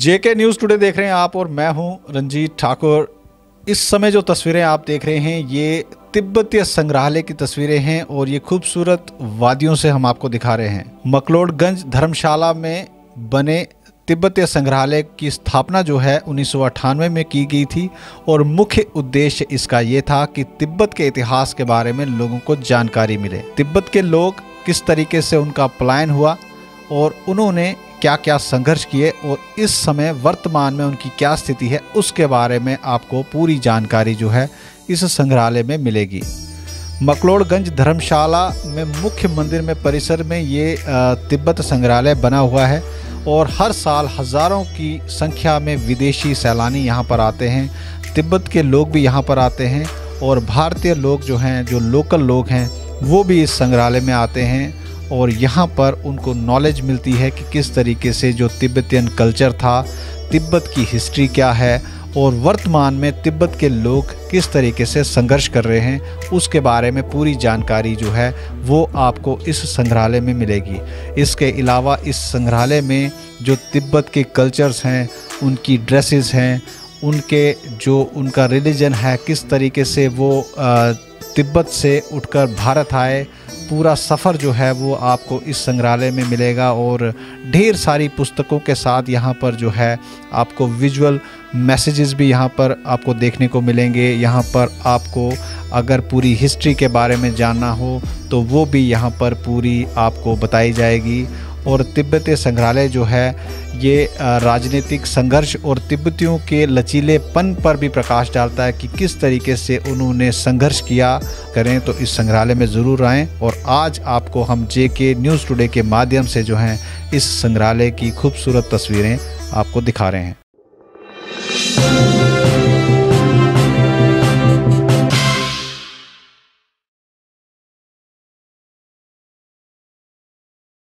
जेके news today देख रहे हैं आप और मैं हूं रंजीत ठाकुर। इस समय जो तस्वीरें आप देख रहे हैं ये तिब्बतीय संग्रहालय की तस्वीरें हैं और ये खूबसूरत वादियों से हम आपको दिखा रहे हैं। मकलोडगंज धर्मशाला में बने तिब्बतीय संग्रहालय की स्थापना जो है 1998 में की गई थी और मुख्य उद्देश्य इसका ये था कि तिब्बत के इतिहास के बारे में लोगों को जानकारी मिले। तिब्बत के लोग किस तरीके से उनका पलायन हुआ और उन्होंने क्या क्या संघर्ष किए और इस समय वर्तमान में उनकी क्या स्थिति है, उसके बारे में आपको पूरी जानकारी जो है इस संग्रहालय में मिलेगी। मकलोडगंज धर्मशाला में मुख्य मंदिर में परिसर में ये तिब्बत संग्रहालय बना हुआ है और हर साल हज़ारों की संख्या में विदेशी सैलानी यहाँ पर आते हैं। तिब्बत के लोग भी यहाँ पर आते हैं और भारतीय लोग जो हैं, जो लोकल लोग हैं, वो भी इस संग्रहालय में आते हैं और यहाँ पर उनको नॉलेज मिलती है कि किस तरीके से जो तिब्बतियन कल्चर था, तिब्बत की हिस्ट्री क्या है और वर्तमान में तिब्बत के लोग किस तरीके से संघर्ष कर रहे हैं, उसके बारे में पूरी जानकारी जो है वो आपको इस संग्रहालय में मिलेगी। इसके अलावा इस संग्रहालय में जो तिब्बत के कल्चर्स हैं, उनकी ड्रेसेस हैं, उनका रिलीजन है, किस तरीके से वो तिब्बत से उठकर भारत आए, पूरा सफ़र जो है वो आपको इस संग्रहालय में मिलेगा और ढेर सारी पुस्तकों के साथ यहाँ पर जो है आपको विजुअल मैसेजेस भी यहाँ पर आपको देखने को मिलेंगे। यहाँ पर आपको अगर पूरी हिस्ट्री के बारे में जानना हो तो वो भी यहाँ पर पूरी आपको बताई जाएगी। और तिब्बतीय संग्रहालय जो है ये राजनीतिक संघर्ष और तिब्बतियों के लचीलेपन पर भी प्रकाश डालता है कि किस तरीके से उन्होंने संघर्ष किया। करें तो इस संग्रहालय में ज़रूर आएँ और आज आपको हम जेके न्यूज़ टुडे के माध्यम से जो हैं इस संग्रहालय की खूबसूरत तस्वीरें आपको दिखा रहे हैं।